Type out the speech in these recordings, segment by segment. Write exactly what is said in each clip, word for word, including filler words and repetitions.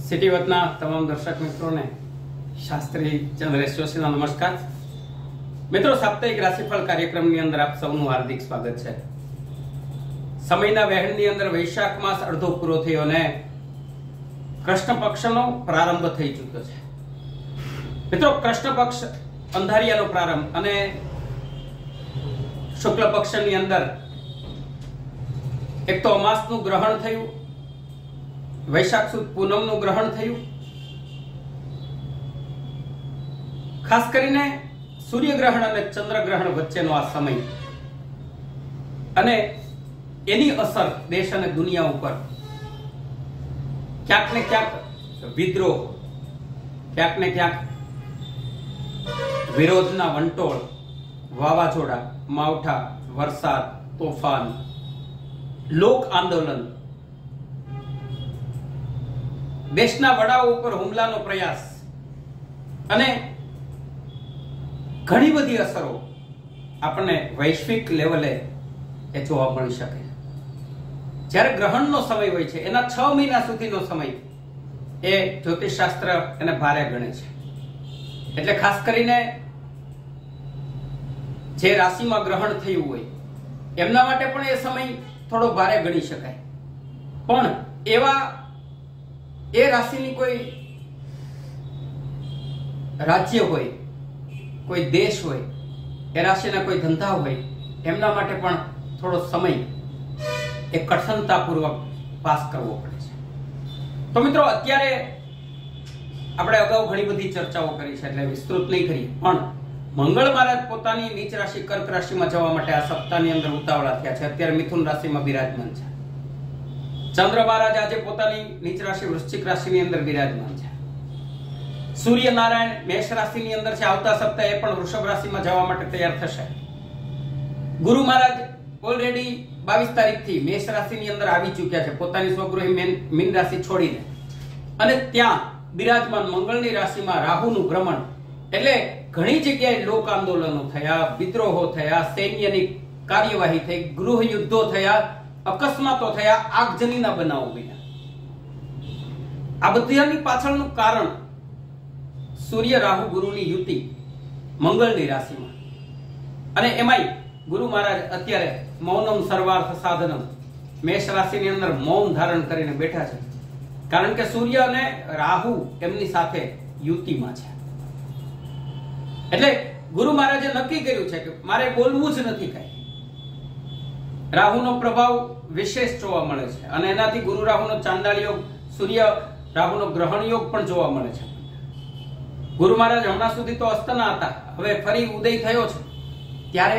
City વતના તમામ દર્શક મિત્રોને શાસ્ત્રી ચંદ્રેશ જોશીનો નમસ્કાર। મિત્રો, સાપ્તાહિક રાશિફળ કાર્યક્રમની અંદર આપ સૌનું હાર્દિક સ્વાગત છે। સમયના વહેણની અંદર વૈશાખ માસ અડધો પૂરો થયો અને કૃષ્ણ પક્ષનો પ્રારંભ થઈ ચૂક્યો છે। મિત્રો, કૃષ્ણ પક્ષ અંધારિયાનો પ્રારંભ અને શુક્લ પક્ષની અંદર એક તો અમાસનું ગ્રહણ થયું, વૈશાખ સુદ પૂનમનું ગ્રહણ થયું। ખાસ કરીને સૂર્યગ્રહણ અને ચંદ્રગ્રહણ વચ્ચેનો આ સમય અને એની અસર દેશ અને દુનિયા ઉપર ક્યાંક ને ક્યાંક વિદ્રોહ, ક્યાંક ને ક્યાંક વિરોધના વંટોળ, વાવાઝોડા, માવઠા, વરસાદ, તોફાન, લોક આંદોલન, દેશના વડાઓ ઉપર હુમલાનો પ્રયાસ અને ઘણી બધી અસરો આપણને વૈશ્વિક લેવલે એ જોવા મળી શકે। જ્યારે ગ્રહણનો સમય હોય છે એના છ મહિના સુધીનો સમય એ જ્યોતિષ શાસ્ત્ર એને ભારે ગણે છે। એટલે ખાસ કરીને જે રાશિમાં ગ્રહણ થયું હોય એમના માટે પણ એ સમય થોડો ભારે ગણી શકાય। પણ એવા એ રાશિની કોઈ રાજ્ય હોય, કોઈ દેશ હોય, એ રાશિના કોઈ ધંધા હોય, એમના માટે પણ થોડો સમય એ કઠિનતાપૂર્વક પાસ કરવો પડે છે। તો મિત્રો, અત્યારે આપણે અગાઉ ઘણી બધી ચર્ચાઓ કરી છે એટલે વિસ્તૃત નહીં કરી, પણ મંગળ મહારાજ પોતાની નીચ રાશિ કર્ક રાશિમાં જવા માટે આ સપ્તાહની અંદર ઉતાવળા થયા છે। અત્યારે મિથુન રાશિમાં બિરાજમાન છે। ચંદ્ર મહારાજ આજે પોતાની નીચ રાશિ વૃશ્ચિક રાશિની અંદર બિરાજમાન છે। સૂર્ય નારાયણ મેષ રાશિની અંદર છે, આવતા સપ્તાહે પણ વૃષભ રાશિમાં જવા માટે તૈયાર થશે। ગુરુ મહારાજ ઓલરેડી બાવીસ તારીખથી મેષ રાશિની અંદર આવી ચૂક્યા છે, પોતાની સ્વગૃહી મીન રાશિ છોડીને, અને ત્યાં બિરાજમાન મંગળની રાશિમાં રાહુનું ભ્રમણ, એટલે ઘણી જગ્યાએ લોક આંદોલનો થયા, વિદ્રોહો થયા, સૈન્યની કાર્યવાહી થઈ, ગૃહ યુદ્ધો થયા, અકસ્માતો થયા, આગજનીના બનાવો બન્યા। આ બધાની પાછળનું કારણ સૂર્ય રાહુ ગુરુની યુતિ મંગળની રાશિમાં, અને એમાંય ગુરુ મહારાજ અત્યારે મૌનમ સર્વાર્થ સાધનમ મેષ રાશિની અંદર મૌન ધારણ કરીને બેઠા છે, કારણ કે સૂર્ય અને રાહુ એમની સાથે યુતિમાં છે। એટલે ગુરુ મહારાજે નક્કી કર્યું છે કે મારે બોલવું જ નથી કાંઈ। રાહુનો પ્રભાવ વિશેષ જોવા મળે છે અને એનાથી ગુરુ રાહુનો ચાંડાળ યોગ, સૂર્ય રાહુનો ગ્રહણ યોગ પણ જોવા મળે છે। ગુરુ મહારાજ હમણાં સુધી તો અસ્તના હતા, હવે ફરી ઉદય થયો છે, ત્યારે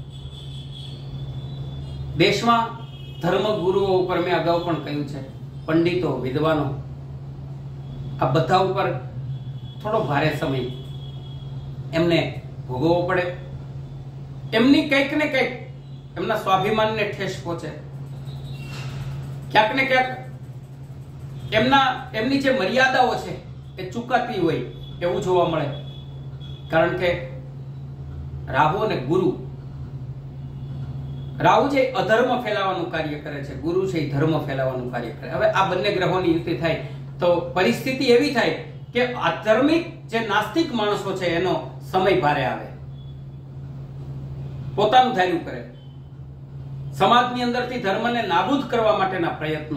દેશમાં ધર્મ ગુરુઓ ઉપર મેં અગાઉ પણ કહ્યું છે, પંડિતો, વિદ્વાનો, આ બધા ઉપર થોડો ભારે સમય એમને ભોગવવો પડે। એમની કંઈક ને કંઈક એમના સ્વાભિમાનને ઠેસ પહોંચે, ક્યાંક ને ક્યાંક એમના એમની જે મર્યાદાઓ છે એ ચૂકાતી હોય એવું જોવા મળે, કારણ કે રાહુ અને ગુરુ, રાહુ છે અધર્મ ફેલાવવાનું કાર્ય કરે છે, ગુરુ છે ધર્મ ફેલાવવાનું કાર્ય કરે। હવે આ બંને ગ્રહોની યુતિ થાય તો પરિસ્થિતિ એવી થાય કે આધર્મિક જે નાસ્તિક માણસો છે એનો સમય ભારે આવે, પોતાનું ધાર્યું કરે, સમાજની અંદરથી ધર્મને નાબૂદ કરવા માટેના પ્રયત્નો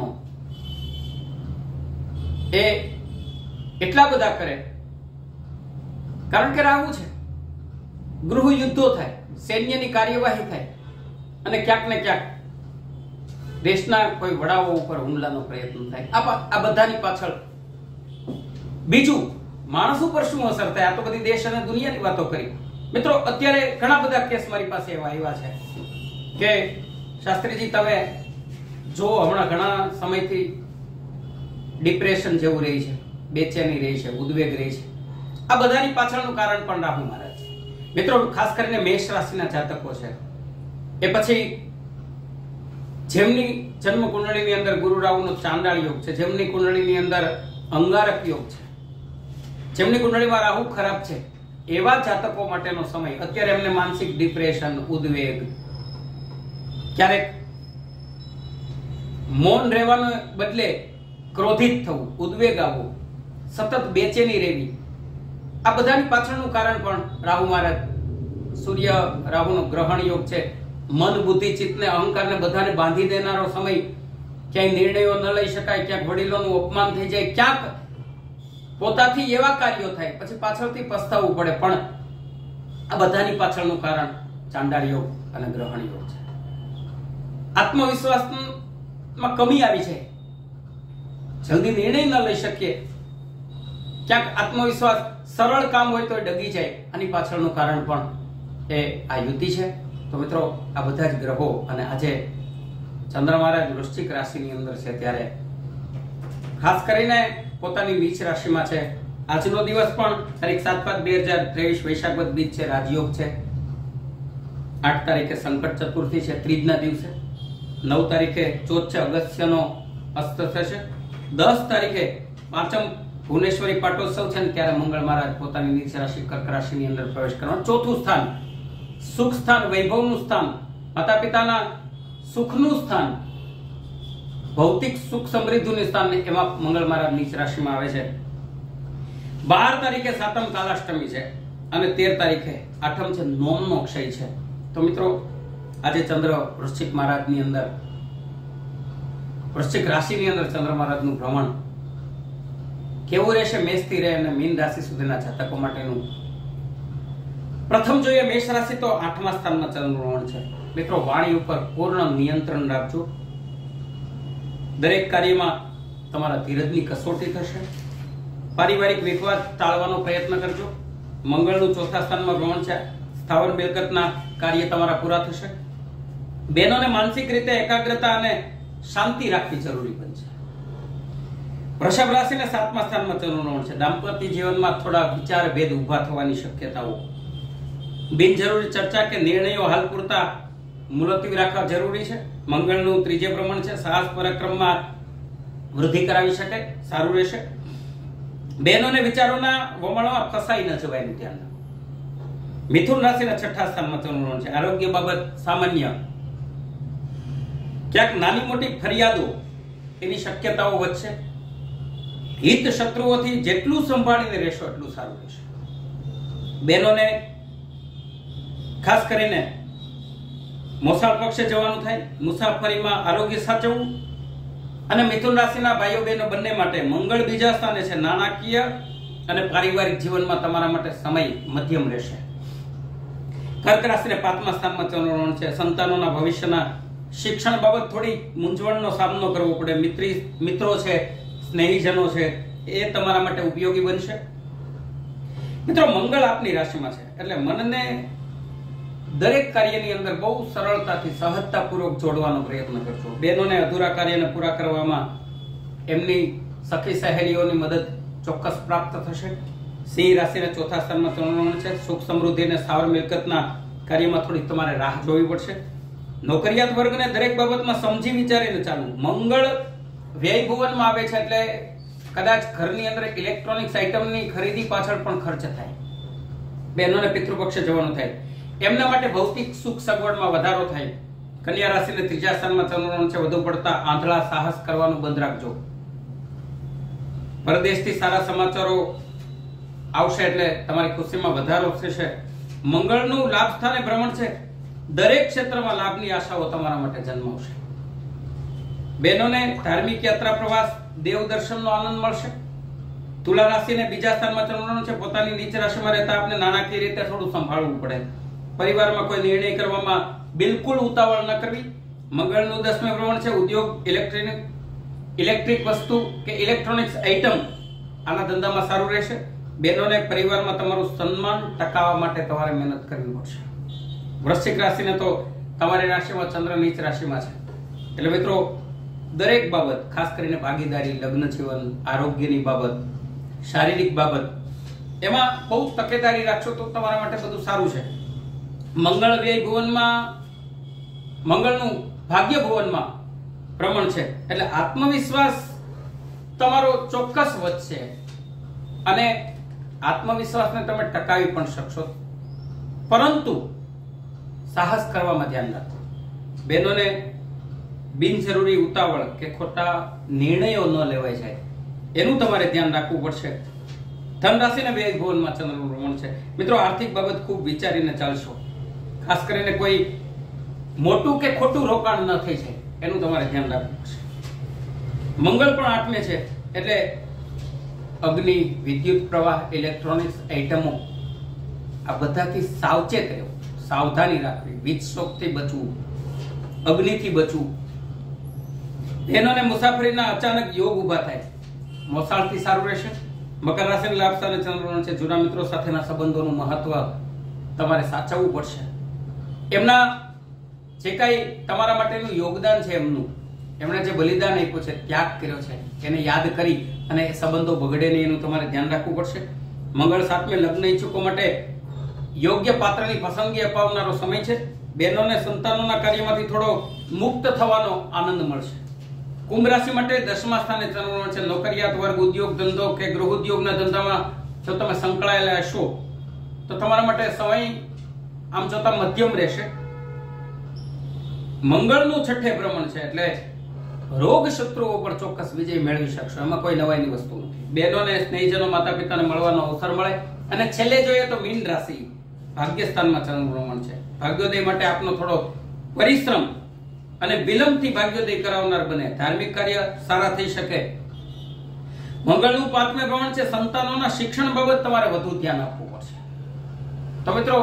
એ એટલા બધા કરે, કારણ કે રાહુ છે, ગૃહ યુદ્ધો થાય, સૈન્યની કાર્યવાહી થાય, અને ક્યાંક ને ક્યાંક દેશના કોઈ વડાઓ ઉપર હુમલાનો પ્રયત્ન થાય। આ બધાની પાછળ બીજું માણસ ઉપર શું અસર થાય, આ તો બધી દેશ અને દુનિયાની વાતો કરી। મિત્રો, અત્યારે ઘણા બધા કેસ મારી પાસે એવા આવ્યા છે કે શાસ્ત્રીજી તમે જો હમણાં ઘણા સમયથી ડિપ્રેશન જેવું રહી છે, બેચેની રહી છે, ઉદ્વેગ રહી છે, આ બધાની પાછળનું કારણ પણ રાહુ મહારાજ છે। મિત્રો, ખાસ કરીને મેષ રાશિના જાતકો છે, એ પછી જેમની જન્મ કુંડળીની અંદર ગુરુ રાહુનો ચાંડાળ યોગ છે, જેમની કુંડળીની અંદર અંગારક યોગ છે, જેમની કુંડળીમાં રાહુ ખરાબ છે, એવા જાતકો માટેનો સમય અત્યારે એમને માનસિક ડિપ્રેશન, ઉદ્વેગ, ક્યારેક મૌન રહેવાને બદલે ક્રોધિત થવું, ઉદ્વેગ આવવો, સતત બેચેની રહેવી, આ બધાની પાછળનું કારણ પણ રાહુ મહારાજ, સૂર્ય રાહુનો ગ્રહણ યોગ છે. મન, બુદ્ધિ, ચિત્તને, અહંકારને બધાને બાંધી દેનારો સમય. ક્યાંય નિર્ણયો ન લઈ શકાય, ક્યાંક વડીલોનું અપમાન થઈ જાય, ક્યાંક પોતાથી એવા કાર્યો થાય પછી પાછળથી પસ્તાવવું પડે. પણ આ બધાની પાછળનું કારણ ચાંડાળ યોગ અને ગ્રહણ યોગ છે. આત્મવિશ્વાસમાં કમી આવી છે, જલ્દી નિર્ણય ન લઈ શકીએ, ક્યાંક આત્મવિશ્વાસ, સરળ કામ હોય તો ડગી જાય. આની પાછળનું કારણ પણ એ આ યુતિ છે. તો મિત્રો, આ બધા જ ગ્રહો અને આજે ચંદ્ર મહારાજ વૃશ્ચિક રાશિની અંદર છે, ત્યારે ખાસ કરીને પોતાની નીચ રાશિમાં છે. આજનો દિવસ પણ તારીખ સાત પાંચ બે હજાર ત્રેવીસ વૈશાખ વદ બીજ છે, રાજયોગ છે. આઠ તારીખે સંકટ ચતુર્થી છે, ત્રીજના દિવસે. નવ તારીખે ચોથ છે, અગસ્ત્યનો અસ્ત થશે. દસ તારીખે પાંચમ ભુવનેશ્વરી પાટોત્સવ છે, ને ત્યારે મંગળ મહારાજ પોતાની નીચ રાશિ કર્ક રાશિની અંદર પ્રવેશ કરવાનો. ચોથું સ્થાન સુખ સ્થાન, વૈભવનું સ્થાન, માતા પિતાના સુખનું સ્થાન, ભૌતિક સુખ સમૃદ્ધિનું સ્થાન, એમાં મંગળ મહારાજ નીચ રાશિમાં આવે છે. બાર તારીખે સાતમ કાલાષ્ટમી છે અને તેર તારીખે આઠમ છે, નોમનો ક્ષય છે. તો મિત્રો, આજે ચંદ્ર વૃશ્ચિક મહારાજની અંદર, વૃશ્ચિક રાશિની અંદર ચંદ્ર મહારાજનું ભ્રમણ કેવું રહેશે, મેષથી રહે અને મીન રાશિ સુધીના જાતકો માટેનું. પ્રથમ જોઈએ મેષ રાશિ, તો આઠમા સ્થાનમાં ચંદ્રનું ભ્રમણ છે. મિત્રો, વાણી ઉપર પૂર્ણ નિયંત્રણ રાખજો. દરેક કાર્યમાં તમારા ધીરજની કસોટી થશે. પારિવારિક વિવાદ ટાળવાનો પ્રયત્ન કરજો. મંગળનું ચોથા સ્થાનમાં ભ્રમણ છે. સ્થાવર મિલકતના કાર્ય તમારા પૂરા થશે. બહેનોને માનસિક રીતે એકાગ્રતા અને શાંતિ રાખવી જરૂરી બનશે. વૃષભ રાશિને સાતમા સ્થાનમાં ચંદ્રનું ભ્રમણ છે. દાંપત્ય જીવનમાં થોડા વિચાર ભેદ ઉભા થવાની શક્યતાઓ. બિનજરૂરી ચર્ચા કે નિર્ણયો હાલ પૂરતા મુલતવી રાખવા જરૂરી છે. મંગળનું ત્રીજે ભ્રમણ છે. સાહસ પરાક્રમમાં વૃદ્ધિ કરાવી શકે, સારું રહેશે. બહેનોને વિચારોના વમળમાં ફસાઈ ન જવાયનું ધ્યાન રાખો. મિથુન રાશિના છઠ્ઠા સ્થાનમાં ચંદ્રનું ભ્રમણ છે. આરોગ્ય બાબત સામાન્ય, ક્યાંક નાની મોટી ફરિયાદો એની શક્યતાઓ વધશે. હિત શત્રુઓથી જેટલું સંભાળીને રહેશો એટલું સારું રહેશે. બહેનોને ખાસ કરીને મોસાળ પક્ષે જવાનું થાય. મુસાફરીમાં આરોગ્ય સાચવવું. અને મિથુન રાશિના ભાઈઓ બહેનો બંને માટે મંગળ બીજા સ્થાને છે. નાણાકીય અને પારિવારિક જીવનમાં તમારા માટે સમય મધ્યમ રહેશે. કર્ક રાશિને પાંચમા સ્થાનમાં ચંદ્રનું ભ્રમણ છે. સંતાનોના ભવિષ્યના શિક્ષણ બાબત થોડી મૂંઝવણનો સામનો કરવો પડે. મિત્રી મિત્રો છે, સ્નેહીજનો છે, એ તમારા માટે ઉપયોગી બનશે. મિત્રો, મંગળ આપની રાશિમાં છે એટલે મનને દરેક કાર્યની અંદર બહુ સરળતાથી, સહજતાપૂર્વક જોડવાનો પ્રયત્ન કરજો. બહેનોને અધૂરા કાર્યને પૂરા કરવામાં એમની સખી સહેલીઓની મદદ ચોક્કસ પ્રાપ્ત થશે. સિંહ રાશિના ચોથા સ્થાનમાં ચંદ્રનું છે. સુખ સમૃદ્ધિ અને સ્થાવર મિલકતના કાર્યમાં થોડી તમારે રાહ જોવી પડશે. નોકરિયાત વર્ગને દરેક બાબતમાં સમજી વિચારીને ચાલવું. મંગળ વ્યય ભુવનમાં આવે છે એટલે કદાચ ઘરની અંદર ઇલેક્ટ્રોનિક્સ આઇટમની ખરીદી પાછળ પણ ખર્ચ થાય. બહેનોને પિતૃપક્ષે જવાનું થાય. એમના માટે ભૌતિક સુખ સગવડમાં વધારો થાય. કન્યા રાશિને ત્રીજા સ્થાનમાં ચંદ્રનું છે. વધુ પડતા આંધળા સાહસ કરવાનું બંધ રાખજો. પરદેશથી સારા સમાચારો આવશે એટલે તમારી ખુશીમાં વધારો થશે. મંગળનું લાભ સ્થાને ભ્રમણ છે. દરેક ક્ષેત્રમાં લાભની આશાઓ તમારા માટે જન્માવશે. બહેનોને ધાર્મિક યાત્રા, પ્રવાસ, દેવ દર્શનનો આનંદ મળશે. તુલા રાશિને બીજા સ્થાનમાં ચંદ્રનું છે. પોતાની નીચ રાશિમાં રહેતા આપણે નાણાકીય રીતે થોડું સંભાળવું પડે. પરિવારમાં કોઈ નિર્ણય કરવામાં બિલકુલ ઉતાવળ ન કરવી. મંગળનું દસમે ભ્રમણ છે. ઉદ્યોગ, ઇલેક્ટ્રોનિક ઇલેક્ટ્રિક વસ્તુ કે ઇલેક્ટ્રોનિક્સ આઇટમ, આના ધંધામાં સારું રહેશે. બહેનોને પરિવારમાં તમારું સન્માન ટકાવવા માટે તમારે મહેનત કરવી પડશે. વૃશ્ચિક રાશિને તો તમારી રાશિમાં ચંદ્ર નીચ રાશિમાં છે એટલે મિત્રો, દરેક બાબત, ખાસ કરીને ભાગીદારી, લગ્ન જીવન, આરોગ્યની બાબત, શારીરિક બાબત, એમાં બહુ તકેદારી રાખશો તો તમારા માટે બધું સારું છે. મંગળ વ્યય ભુવનમાં, મંગળનું ભાગ્ય ભુવનમાં ભ્રમણ છે એટલે આત્મવિશ્વાસ તમારો ચોક્કસ વધશે અને આત્મવિશ્વાસને તમે ટકાવી પણ શકશો. પરંતુ સાહસ કરવામાં ધ્યાન રાખો. બહેનોને બિનજરૂરી ઉતાવળ કે ખોટા નિર્ણયો ન લેવાય જાય એનું તમારે ધ્યાન રાખવું પડશે. ધન રાશિના બે ભુવનમાં ચંદ્રનું ભ્રમણ છે. મિત્રો, આર્થિક બાબત ખૂબ વિચારીને ચાલશો. ખાસ કરીને કોઈ મોટું કે ખોટું રોકાણ ન થઈ જાય એનું તમારે ધ્યાન રાખવું પડશે. મંગળ પણ આઠમે છે એટલે અગ્નિ, વિદ્યુત પ્રવાહ, ઇલેક્ટ્રોનિક્સ આઇટમો આ બધાથી સાવચેત રહેવું, સાવધાની રાખવી, વીજ શોકથી બચવું, અગ્નિથી બચવું. બહેનોને મુસાફરીના અચાનક યોગ ઉભા થાય, મોસાળથી સારું રહેશે. મકર રાશિના લાભ સ્થાને ચંદ્રગ્રહણ છે. જૂના મિત્રો સાથેના સંબંધોનું મહત્વ તમારે સાચવવું પડશે. એમના જે કાંઈ તમારા માટેનું યોગદાન છે, એમનું એમણે જે બલિદાન આપ્યું છે, ત્યાગ કર્યો છે, એને યાદ કરી અને સંબંધો બગડે નહીં એનું તમારે ધ્યાન રાખવું પડશે. મંગળ સાતમે લગ્ન ઈચ્છુકો માટે યોગ્ય પાત્રની પસંદગી અપાવનારો સમય છે. બહેનોને સંતાનોના કાર્યમાંથી થોડો મુક્ત થવાનો આનંદ મળશે. કુંભ રાશિ માટે દસમા સ્થાને ચંદ્રગ્રહણ છે. નોકરિયાત વર્ગ, ઉદ્યોગ ધંધો કે ગૃહ ઉદ્યોગના ધંધામાં જો તમે સંકળાયેલા હશો તો તમારા માટે સમય આમ જોતા મધ્યમ રહેશે. મંગળનું છઠ્ઠે ભ્રમણ છે એટલે રોગ શત્રુઓ પર ચોક્કસ વિજય મેળવી શકશો, એમાં કોઈ નવાઈની વસ્તુ નથી. બહેનોને, સ્નેહીજનો, માતા પિતાને મળવાનો અવસર મળે. અને છેલ્લે જોઈએ તો મીન રાશિ ભાગ્યસ્થાનમાં ચંદ્ર ભ્રમણ છે. ભાગ્યોદય માટે આપનો થોડો પરિશ્રમ અને વિલંબથી ભાગ્યોદય કરાવનાર બને. ધાર્મિક કાર્ય સારા થઈ શકે. મંગળનું પાંચમે ભ્રમણ છે. સંતાનોના શિક્ષણ બાબત તમારે વધુ ધ્યાન આપવું પડશે. તો મિત્રો,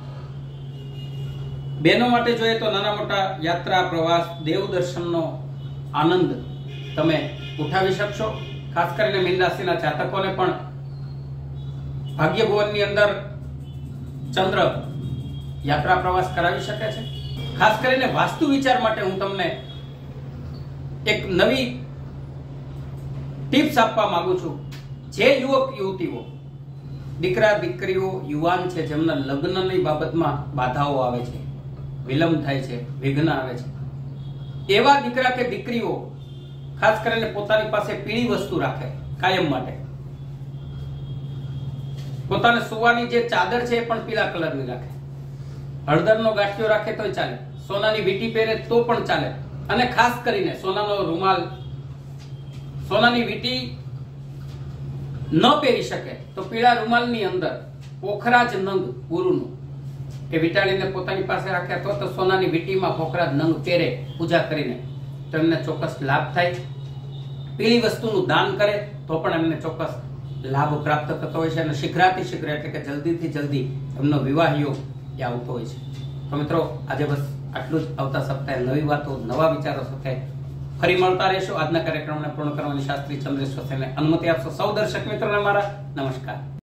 બહેનો માટે જોઈએ તો નાના મોટા યાત્રા, પ્રવાસ, દેવ દર્શનનો આનંદ તમે ઉઠાવી શકશો. ખાસ કરીને મીન રાશિના જાતકોને પણ ભાગ્ય ભુવનની અંદર ચંદ્ર યાત્રા પ્રવાસ કરાવી શકે છે. ખાસ કરીને વાસ્તુ વિચાર માટે હું તમને એક નવી ટિપ્સ આપવા માંગુ છું. જે યુવક યુવતીઓ, દીકરા દીકરીઓ, યુવાન છે, જેમના લગ્નની બાબતમાં બાધાઓ આવે છે, વિલંબ થાય છે, વિઘ્ન આવે છે, એવા દીકરા કે દીકરીઓ ખાસ કરીને પોતાની પાસે પીળી વસ્તુ રાખે કાયમ માટે. પોતાને સુવાની જે ચાદર છે એ પણ પીળા કલરની રાખે. હળદરનો ગાંઠિયો રાખે તોય ચાલે, સોનાની વીંટી પહેરે તો પણ ચાલે. અને ખાસ કરીને સોનાનો રૂમાલ, સોનાની વીંટી ન પહેરી શકે તો પીળા રૂમાલની અંદર પોખરાજ નંગ ગુરુનું એ વીંટાળીને પોતાની પાસે રાખે, અથવા તો સોનાની વીંટીમાં પોખરાજ નંગ પહેરે પૂજા કરીને તો એમને ચોક્કસ લાભ થાય. પીળી વસ્તુનું દાન કરે તો પણ એમને ચોક્કસ લાભ પ્રાપ્ત થતો હોય છે. અને શીઘ્રાતિ શીઘ્ર એટલે કે જલ્દીથી જલ્દી એમનો વિવાહ યોગ એ આવતો હોય છે. તો મિત્રો, આજે બસ આટલું જ. આવતા સપ્તાહે નવી વાતો, નવા વિચારો સાથે ફરી મળતા રહેશો. આજના કાર્યક્રમને પૂર્ણ કરવાની શાસ્ત્રી ચંદ્રેશ વસેને અનુમતિ આપશો. સૌ દર્શક મિત્રોને મારા નમસ્કાર.